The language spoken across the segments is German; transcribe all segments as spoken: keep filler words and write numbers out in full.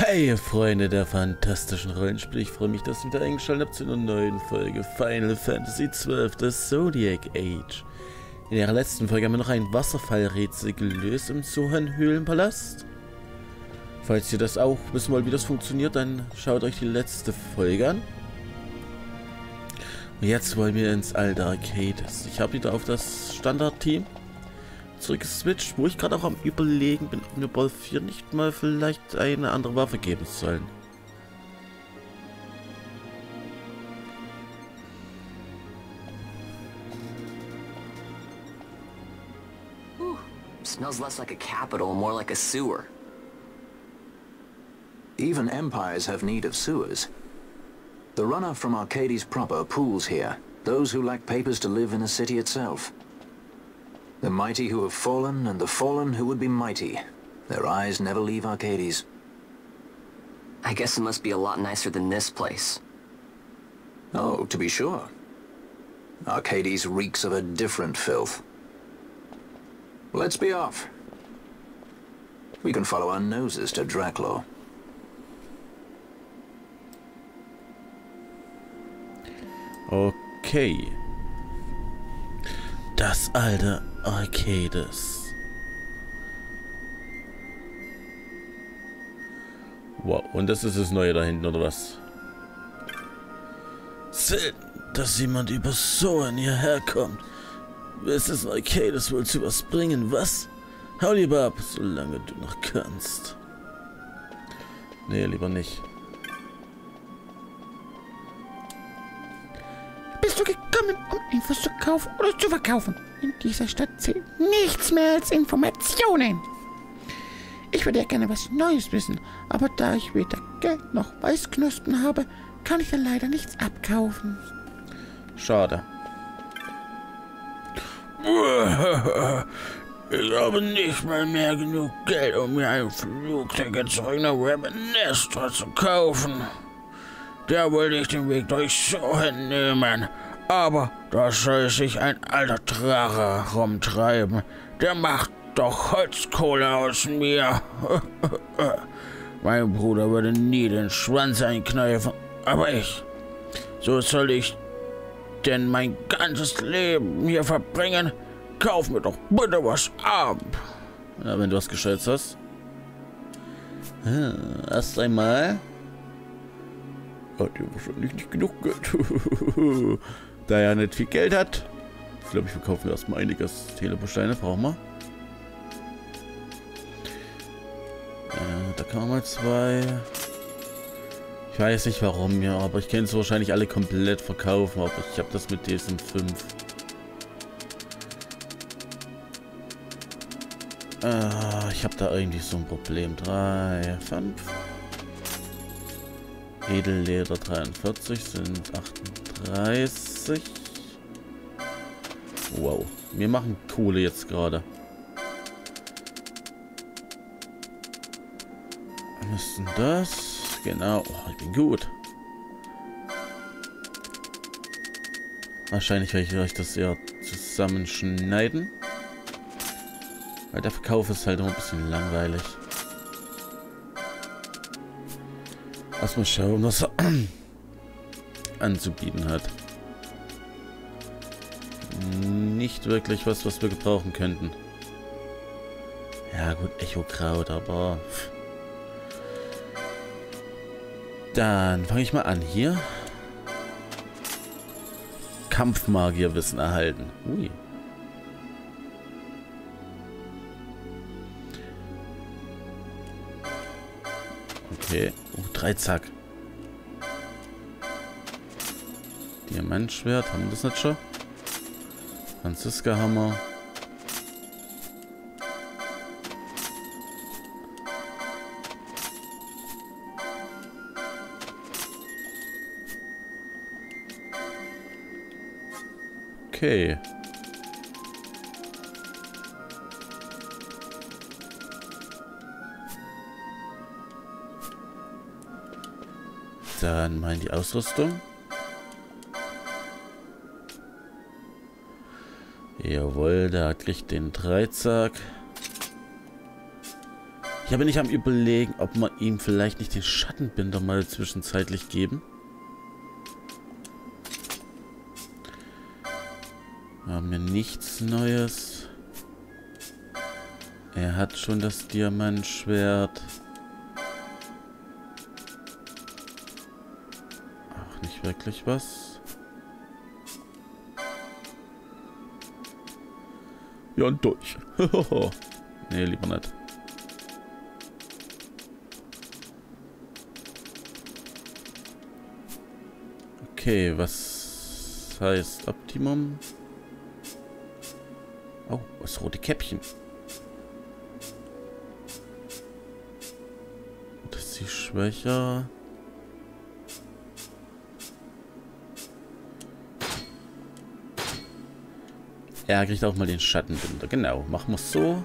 Hey Freunde der fantastischen Rollenspiele, ich freue mich, dass ihr wieder eingeschaltet habt zu einer neuen Folge Final Fantasy zwölf, das Zodiac Age. In der letzten Folge haben wir noch ein Wasserfallrätsel gelöst im Sohan-Höhlenpalast. Falls ihr das auch wissen wollt, wie das funktioniert, dann schaut euch die letzte Folge an. Und jetzt wollen wir ins alte Arcades. Ich habe wieder auf das Standard-Team zurückgeswitcht, wo ich gerade auch am Überlegen bin, ob mir Ball vier nicht mal vielleicht eine andere Waffe geben sollen. Ooh, smells less like a capital and more like a sewer. Even empires have need of sewers. The runoff from Arcades proper pools here, those who lack papers to live in the city itself. The mighty who have fallen, and the fallen who would be mighty. Their eyes never leave Arcades. I guess it must be a lot nicer than this place. Oh, to be sure. Arcades reeks of a different filth. Let's be off. We can follow our noses to Draclaw. Okay. Das alte Arcades. Wow, und das ist das Neue da hinten, oder was? Selten, dass jemand über so hierher kommt. Willst du Arcades wohl zu was bringen, was? Hau lieber ab, solange du noch kannst. Nee, lieber nicht. Bist du gekommen, um Infos zu kaufen oder zu verkaufen? In dieser Stadt zählt nichts mehr als Informationen. Ich würde ja gerne was Neues wissen, aber da ich weder Geld noch Weißknospen habe, kann ich ja leider nichts abkaufen. Schade. Ich habe nicht mal mehr genug Geld, um mir ein Flugticket zurück nach Rabanastre zu kaufen. Da wollte ich den Weg durch Sohan nehmen. Aber da soll sich ein alter Drache rumtreiben. Der macht doch Holzkohle aus mir. Mein Bruder würde nie den Schwanz einkneifen. Aber ich. So soll ich denn mein ganzes Leben hier verbringen? Kauf mir doch bitte was ab. Ja, wenn du was Gescheites hast. Hm, erst einmal. Hat ja wahrscheinlich nicht genug Geld. Da er nicht viel Geld hat. Ich glaube, ich verkaufe erstmal einiges Teleportsteine. Brauchen wir. Äh, da kann man mal zwei. Ich weiß nicht warum, ja, aber ich kann es wahrscheinlich alle komplett verkaufen. Aber ich habe das mit diesen fünf. Äh, ich habe da irgendwie so ein Problem. Drei, fünf. Edelleder dreiundvierzig sind achtunddreißig. Wow, wir machen Kohle jetzt gerade. Was ist denn das? Genau, oh, ich bin gut. Wahrscheinlich werde ich euch das eher zusammenschneiden. Weil der Verkauf ist halt immer ein bisschen langweilig. Lass mal schauen, was er anzubieten hat. Nicht wirklich was, was wir gebrauchen könnten. Ja gut, Echo-Kraut, aber... Dann fange ich mal an. Hier. Kampfmagierwissen erhalten. Ui. Okay. Oh, Dreizack. Diamantschwert. Haben wir das nicht schon? Franziska-Hammer. Okay. Dann mal in die Ausrüstung. Jawohl, da kriegt den Dreizack. Ja, bin ich am Überlegen, ob wir ihm vielleicht nicht den Schattenbinder mal zwischenzeitlich geben. Wir haben hier nichts Neues. Er hat schon das Diamantschwert. Ach, nicht wirklich was. Ja, und durch. Nee, lieber nicht. Okay, was heißt Optimum? Oh, das rote Käppchen. Das ist sie schwächer. Er kriegt auch mal den Schattenbinder. Genau, machen wir es so.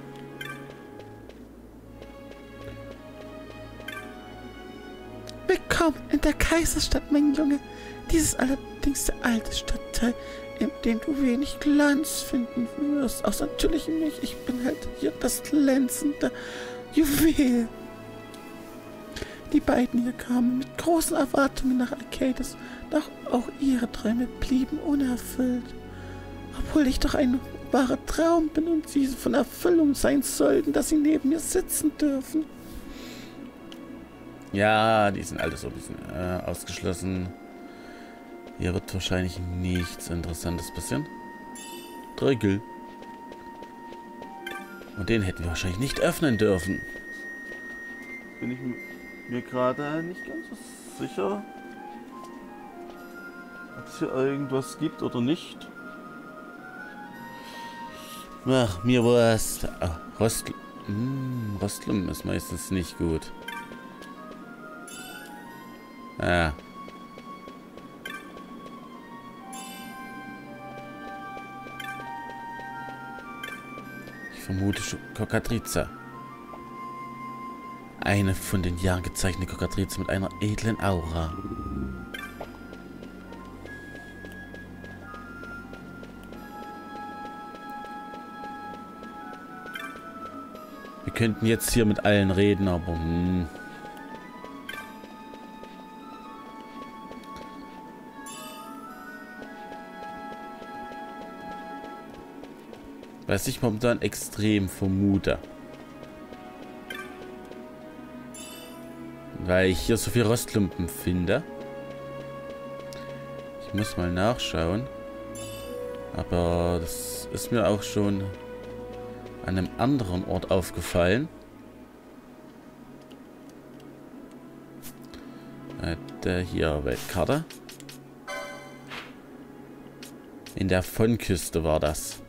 Willkommen in der Kaiserstadt, mein Junge. Dies ist allerdings der alte Stadtteil, in dem du wenig Glanz finden wirst. Außer natürlich mich. Ich bin halt hier das glänzende Juwel. Die beiden hier kamen mit großen Erwartungen nach Arcades, doch auch ihre Träume blieben unerfüllt. Obwohl ich doch ein wahrer Traum bin und sie von Erfüllung sein sollten, dass sie neben mir sitzen dürfen. Ja, die sind alle so ein bisschen äh, ausgeschlossen. Hier wird wahrscheinlich nichts Interessantes passieren. Drögel. Und den hätten wir wahrscheinlich nicht öffnen dürfen. Bin ich mir gerade nicht ganz so sicher, ob es hier irgendwas gibt oder nicht. Ach, mir was. Ah, Rostl hm, Rostlum ist meistens nicht gut. Ah. Ich vermute Cockatrice. Eine von den Jahren gezeichnete Cockatrice mit einer edlen Aura. Wir könnten jetzt hier mit allen reden, aber hm. Was ich momentan extrem vermute. Weil ich hier so viel Rostklumpen finde. Ich muss mal nachschauen. Aber das ist mir auch schon an einem anderen Ort aufgefallen. Äh, der hier, Weltkarte. In der Von-Küste war das.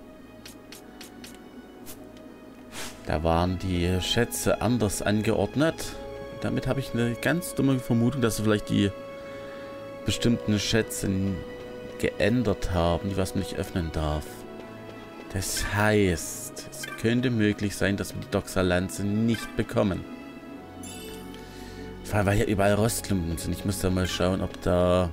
Da waren die Schätze anders angeordnet. Damit habe ich eine ganz dumme Vermutung, dass sie vielleicht die bestimmten Schätze geändert haben, die was man nicht öffnen darf. Das heißt, es könnte möglich sein, dass wir die Doxa-Lanze nicht bekommen. Vor allem, weil hier überall Rostklumpen sind. Ich muss da mal schauen, ob da...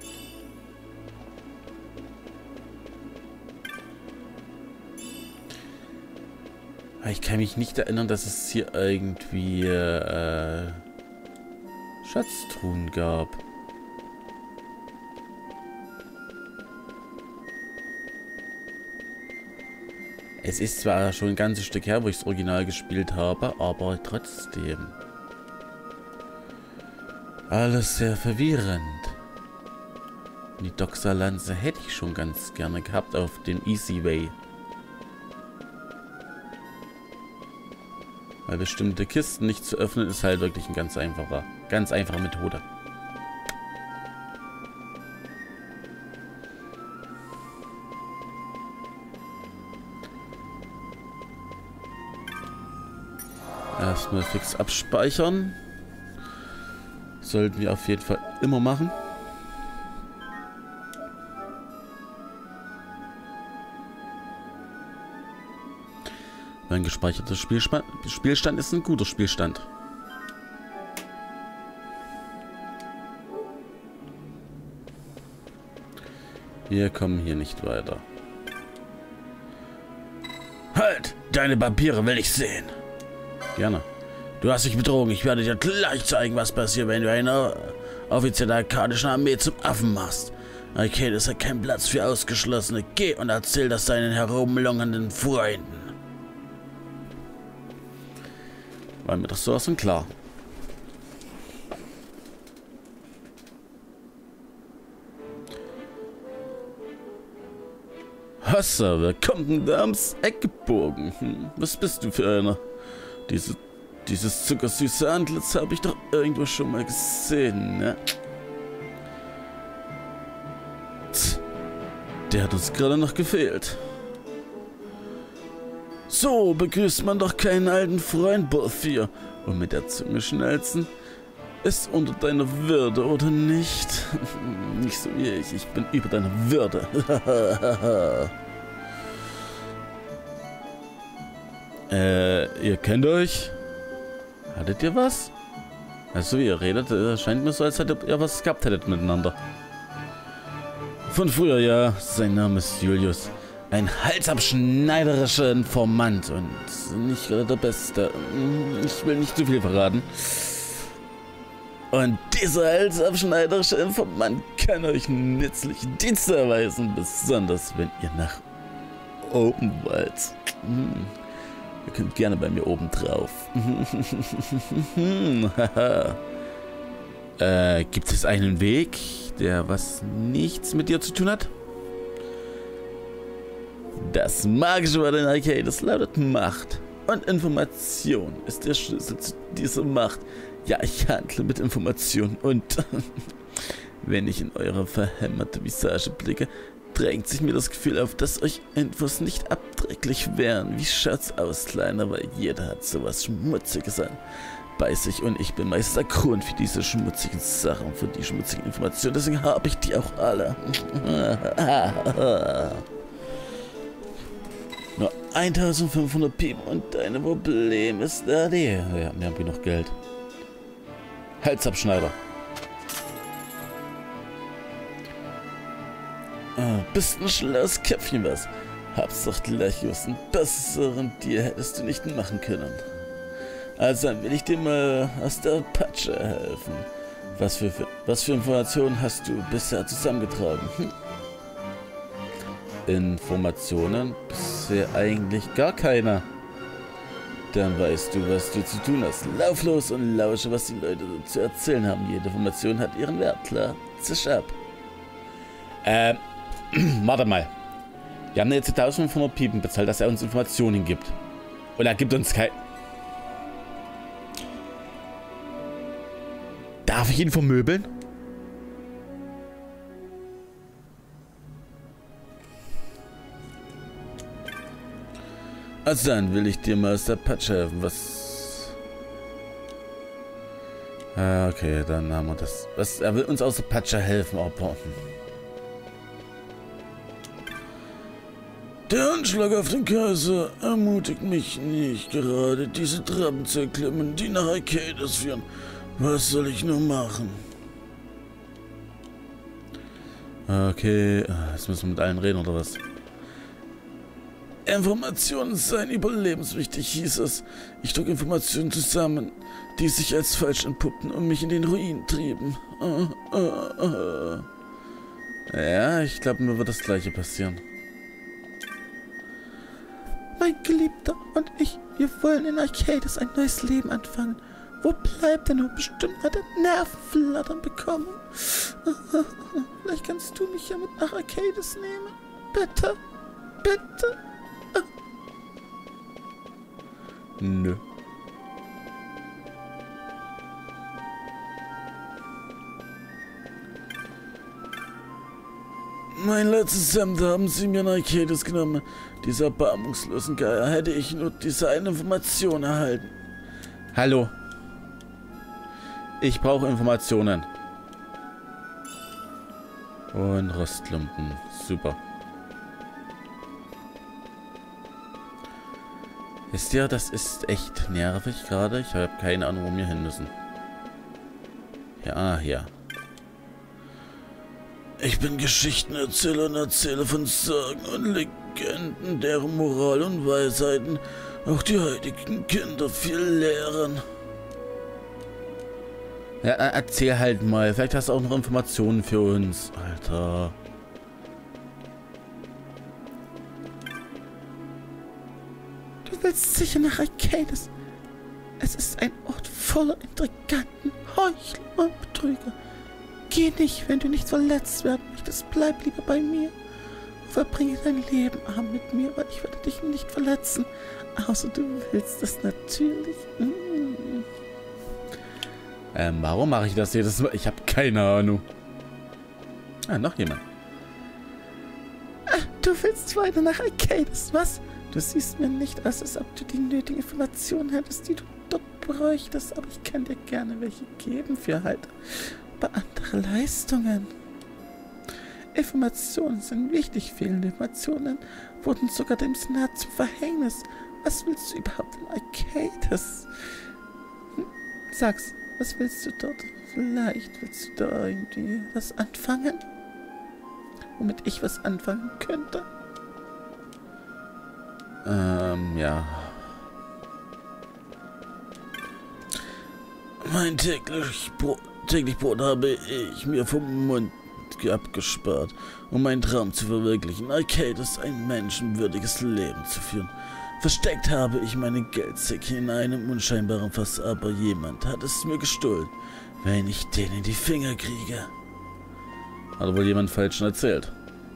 Ich kann mich nicht erinnern, dass es hier irgendwie äh, Schatztruhen gab. Es ist zwar schon ein ganzes Stück her, wo ich das Original gespielt habe, aber trotzdem. Alles sehr verwirrend. Die Doxa-Lanze hätte ich schon ganz gerne gehabt auf dem Easy Way. Weil bestimmte Kisten nicht zu öffnen, ist halt wirklich ein ganz einfacher, ganz einfache Methode. Erstmal fix abspeichern. Sollten wir auf jeden Fall immer machen. Mein gespeicherter Spielspa- Spielstand ist ein guter Spielstand. Wir kommen hier nicht weiter. Halt! Deine Papiere will ich sehen. Gerne. Du hast dich betrogen. Ich werde dir gleich zeigen, was passiert, wenn du eine offizielle arkadische Armee zum Affen machst. Okay, das hat keinen Platz für Ausgeschlossene. Geh und erzähl das deinen herumlungernden Freunden. War mir doch sowas von klar. Hassa, wer kommt denn da ums Eck gebogen? Hm, was bist du für einer? Diese, dieses zuckersüße Antlitz habe ich doch irgendwo schon mal gesehen, ne? Tch, der hat uns gerade noch gefehlt. So begrüßt man doch keinen alten Freund, Borthir. Und mit der Zunge schnalzen? Ist unter deiner Würde, oder nicht? Nicht so wie ich. Ich bin über deiner Würde. äh, ihr kennt euch? Hattet ihr was? Also wie ihr redet, scheint mir so, als hättet ihr was gehabt hättet miteinander. Von früher, ja. Sein Name ist Julius. Ein halsabschneiderischer Informant und nicht gerade der Beste. Ich will nicht zu viel verraten. Und dieser halsabschneiderische Informant kann euch nützliche Dienste erweisen, besonders wenn ihr nach oben wollt. Hm. Ihr könnt gerne bei mir oben drauf. äh, gibt es einen Weg, der was nichts mit dir zu tun hat? Das Magische bei den Arcades lautet Macht. Und Information ist der Schlüssel zu dieser Macht. Ja, ich handle mit Informationen und wenn ich in eure verhämmerte Visage blicke, drängt sich mir das Gefühl auf, dass euch Infos nicht abträglich wären. Wie schaut's aus, Kleiner? Weil jeder hat sowas Schmutziges an bei sich und ich bin meist der Grund für diese schmutzigen Sachen, für die schmutzigen Informationen. Deswegen habe ich die auch alle. Nur eintausendfünfhundert Piepen und dein Problem ist da die. Ja, wir haben hier noch Geld. Halsabschneider. Ah, bist ein schlaues Köpfchen, was? Hab's doch gleich gewusst. Einen besseren Dir hättest du nicht machen können. Also dann will ich dir mal aus der Patsche helfen. Was für, was für Informationen hast du bisher zusammengetragen? Hm? Informationen? Bisher eigentlich gar keiner. Dann weißt du, was du zu tun hast. Lauf los und lausche, was die Leute zu erzählen haben. Jede Information hat ihren Wert, klar. Zisch ab. Ähm, warte mal. Wir haben jetzt eintausendfünfhundert Piepen bezahlt, dass er uns Informationen gibt. Und er gibt uns kein... Darf ich ihn vermöbeln? Also dann will ich dir mal aus der Patsche helfen. Was... Ah, okay, dann haben wir das. Was? Er will uns aus der Patsche helfen, aber... Der Anschlag auf den Kaiser ermutigt mich nicht gerade, diese Treppen zu erklimmen, die nach Arcades führen. Was soll ich nur machen? Okay, jetzt müssen wir mit allen reden, oder was? Informationen seien überlebenswichtig, hieß es. Ich trug Informationen zusammen, die sich als falsch entpuppten und mich in den Ruin trieben. Uh, uh, uh. Ja, ich glaube, mir wird das Gleiche passieren. Mein Geliebter und ich, wir wollen in Arcades ein neues Leben anfangen. Wo bleibt er nur? Bestimmt hat er Nervenflattern bekommen. Vielleicht kannst du mich ja mit nach Arcades nehmen. Bitte, bitte. Nö. Mein letztes Hemd haben sie mir nach Arcades genommen. Dieser erbarmungslosen Geier, hätte ich nur diese eine Information erhalten. Hallo. Ich brauche Informationen. Und Rostklumpen. Super. Wisst ihr, das ist echt nervig gerade. Ich habe keine Ahnung, wo wir hin müssen. Ja, hier. Ich bin Geschichtenerzähler und erzähle von Sagen und Legenden, deren Moral und Weisheiten auch die heutigen Kinder viel lehren. Ja, erzähl halt mal. Vielleicht hast du auch noch Informationen für uns. Alter. Du willst sicher nach Arcadis. Es ist ein Ort voller Intriganten, Heuchler und Betrüger. Geh nicht, wenn du nicht verletzt werden möchtest. Bleib lieber bei mir. Verbringe dein Leben arm mit mir, weil ich werde dich nicht verletzen. Außer du willst es natürlich. Mm. Ähm, warum mache ich das jedes Mal? Ich habe keine Ahnung. Ah, noch jemand. Ah, du willst weiter nach Arcadis, was? Du siehst mir nicht aus, als ob du die nötigen Informationen hättest, die du dort bräuchtest. Aber ich kann dir gerne welche geben für halt bei andere Leistungen. Informationen sind wichtig. Fehlende Informationen wurden sogar dem Senat zum Verhängnis. Was willst du überhaupt in Arcadis? Hm? Sag's, was willst du dort? Vielleicht willst du da irgendwie was anfangen? Womit ich was anfangen könnte? Ähm, ja. Mein täglich Brot, täglich Brot habe ich mir vom Mund abgespart, um meinen Traum zu verwirklichen. Arcadis ein menschenwürdiges Leben zu führen. Versteckt habe ich meine Geldsäcke in einem unscheinbaren Fass, aber jemand hat es mir gestohlen. Wenn ich den in die Finger kriege. Hat wohl jemand falsch erzählt.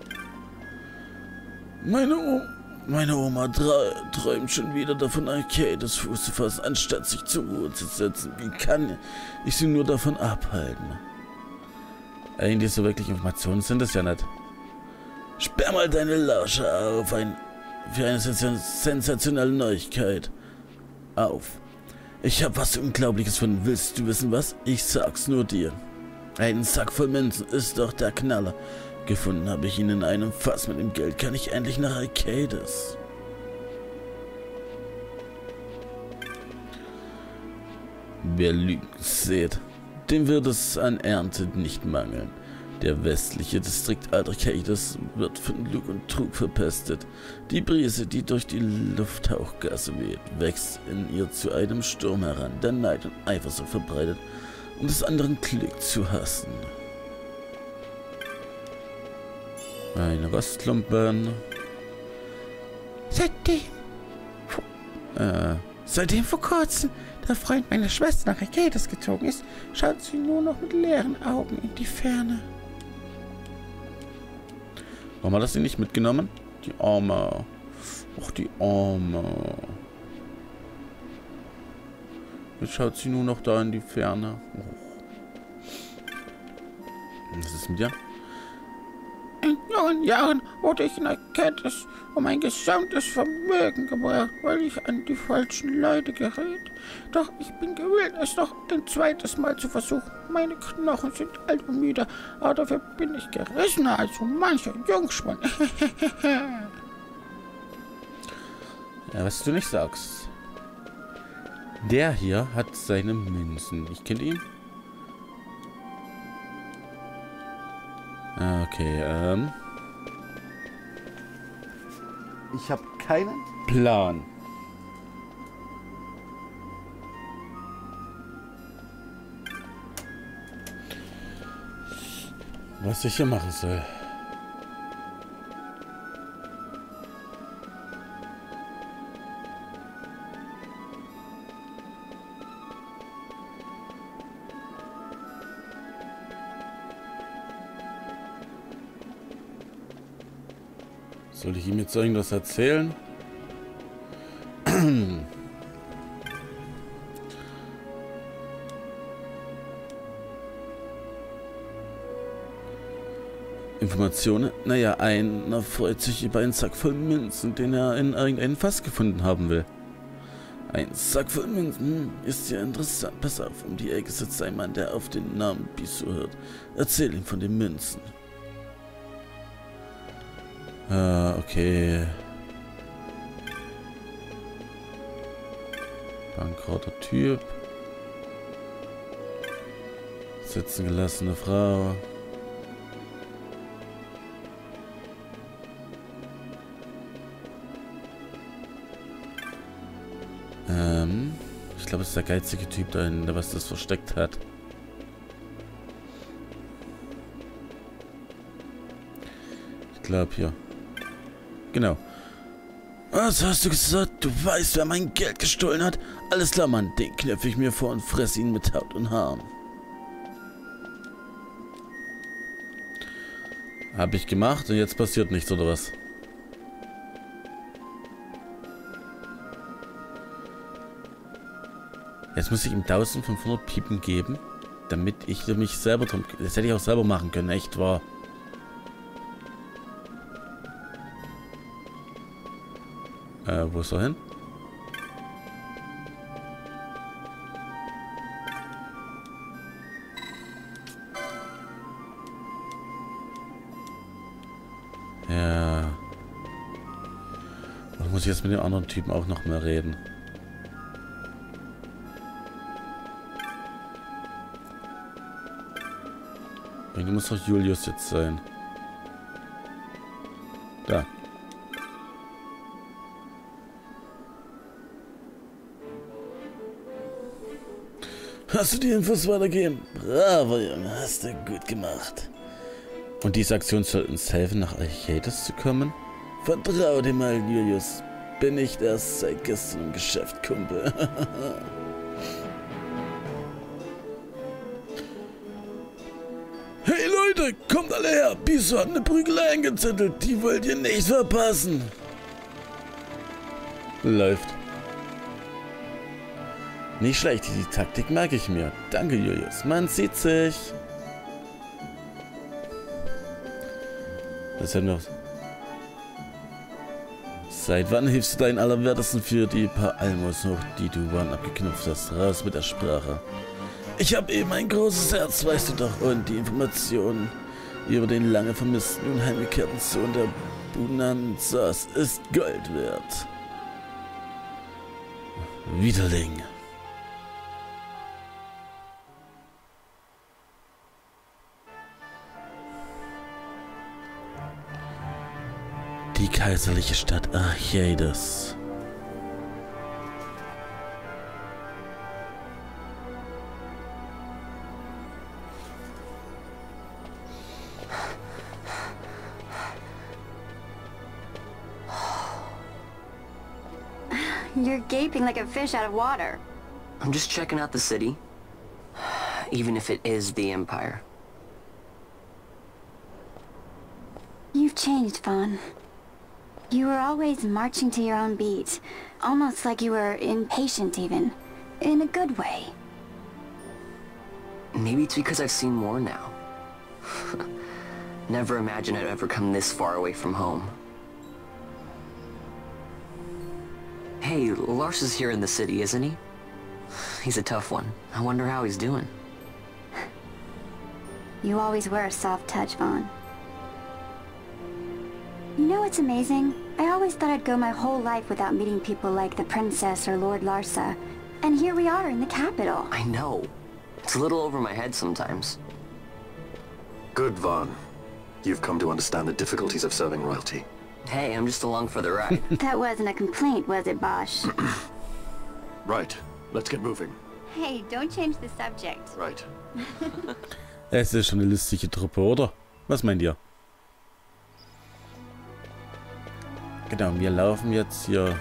Meine, o meine Oma träumt schon wieder davon, Arcadis Fuß zu fassen, anstatt sich zur Ruhe zu setzen. Wie kann ich sie nur davon abhalten? Eigentlich so wirklich Informationen sind es ja nicht. Sperr mal deine Lauscher auf ein, für eine sensationelle Neuigkeit auf. Ich habe was Unglaubliches von. Willst du wissen was? Ich sag's nur dir. Ein Sack voll Münzen ist doch der Knaller. Gefunden habe ich ihn in einem Fass. Mit dem Geld kann ich endlich nach Arcadis. Wer Lügen sät, dem wird es an Ernte nicht mangeln. Der westliche Distrikt Arcadis wird von Lug und Trug verpestet. Die Brise, die durch die Lufthauchgasse weht, wächst in ihr zu einem Sturm heran, der Neid und Eifersucht verbreitet, um des anderen Glück zu hassen. Eine Rostklumpen. Seitdem... Äh... Seitdem vor kurzem der Freund meiner Schwester nach Arcadis gezogen ist, schaut sie nur noch mit leeren Augen in die Ferne. Warum hat das sie nicht mitgenommen? Die Arme. Och, die Arme. Jetzt schaut sie nur noch da in die Ferne. Och. Was ist mit dir? In jungen Jahren wurde ich in Arcadis um ein gesamtes Vermögen gebracht, weil ich an die falschen Leute geriet. Doch ich bin gewillt, es noch ein zweites Mal zu versuchen. Meine Knochen sind alt und müde, aber dafür bin ich gerissener als so mancher Jungspund. Ja, was du nicht sagst. Der hier hat seine Münzen. Ich kenne ihn. Okay, ähm. Ich habe keinen Plan. Was ich hier machen soll. Soll ich ihm jetzt irgendwas erzählen? Informationen? Naja, einer freut sich über einen Sack voll Münzen, den er in irgendeinem Fass gefunden haben will. Ein Sack voll Münzen ist ja interessant. Pass auf, um die Ecke sitzt ein Mann, der auf den Namen Bisou hört. Erzähl ihm von den Münzen. Ah, okay. Bankrauter Typ. Sitzen gelassene Frau. Ähm, ich glaube, es ist der geizige Typ da hinten, der was das versteckt hat. glaube hier. Genau. Was hast du gesagt? Du weißt, wer mein Geld gestohlen hat? Alles klar, Mann. Den knöpfe ich mir vor und fresse ihn mit Haut und Haaren. Hab ich gemacht und jetzt passiert nichts, oder was? Jetzt muss ich ihm eintausendfünfhundert Piepen geben, damit ich mich selber drum... Das hätte ich auch selber machen können, echt wahr. Äh, wo ist er hin? Ja. Oder muss ich jetzt mit den anderen Typen auch noch mehr reden? Irgendwie muss doch Julius jetzt sein. Da. Hast du die Infos weitergeben? Bravo, Junge, hast du gut gemacht. Und diese Aktion soll uns helfen, nach Arcades zu kommen? Vertrau dir mal, Julius. Bin ich erst seit gestern im Geschäft, Kumpel. Hey Leute, kommt alle her! Biso hat eine Prügelei angezettelt. Die wollt ihr nicht verpassen. Läuft. Nicht schlecht, die Taktik mag ich mir. Danke, Julius. Man sieht sich. Das hätten wir. Seit wann hilfst du deinen Allerwertesten für die paar Almos hoch, die du wann abgeknüpft hast? Raus mit der Sprache. Ich habe eben ein großes Herz, weißt du doch. Und die Informationen über den lange vermissten und heimgekehrten Sohn der Bonanzas ist Gold wert. Widerling. Die kaiserliche Stadt Arcades. You're gaping like a fish out of water. I'm just checking out the city. Even if it is the Empire. You've changed, Vaughn. You were always marching to your own beat. Almost like you were impatient even. In a good way. Maybe it's because I've seen more now. Never imagined I'd ever come this far away from home. Hey, Lars is here in the city, isn't he? He's a tough one. I wonder how he's doing. You always were a soft touch, Vaughn. You know what's amazing? I always thought I'd go my whole life without meeting people like the Princess or Lord Larsa. And here we are in the capital. I know. It's a little over my head sometimes. Good, Vaughn. You've come to understand the difficulties of serving royalty. Hey, I'm just along for the ride. That wasn't a complaint, was it, Bosch? Right. Let's get moving. Hey, don't change the subject. Right. Es ist schon eine lustige Truppe, oder? Was meint ihr? Genau, wir laufen jetzt hier.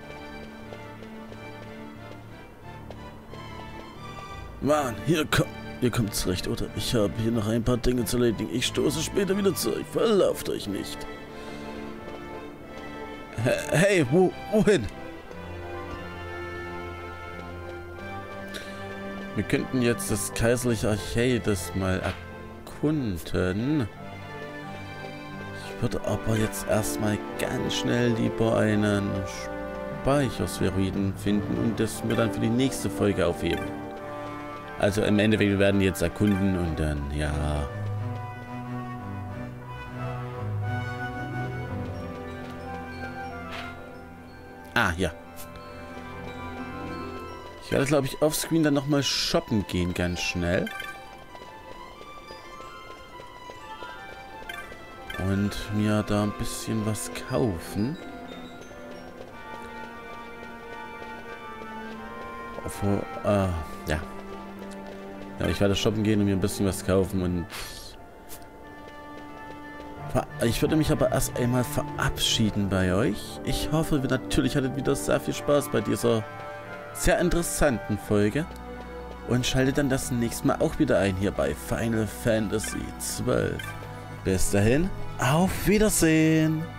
Mann, hier kommt. Ihr kommt zurecht, oder? Ich habe hier noch ein paar Dinge zu erledigen. Ich stoße später wieder zurück. Verlauft euch nicht. Hey, wo, wohin? Wir könnten jetzt das kaiserliche Arcades mal erkunden. Ich würde aber jetzt erstmal ganz schnell lieber einen Speichersphäroiden finden und das mir dann für die nächste Folge aufheben. Also im Endeffekt, wir werden jetzt erkunden und dann, ja... Ah, ja. Ich werde, glaube ich, offscreen dann nochmal shoppen gehen, ganz schnell. Und mir da ein bisschen was kaufen. Obwohl, äh, ja. Ja, ich werde shoppen gehen und mir ein bisschen was kaufen und... Ich würde mich aber erst einmal verabschieden bei euch. Ich hoffe, wir natürlich hattet wieder sehr viel Spaß bei dieser sehr interessanten Folge. Und schaltet dann das nächste Mal auch wieder ein hier bei Final Fantasy zwölf. Bis dahin, auf Wiedersehen!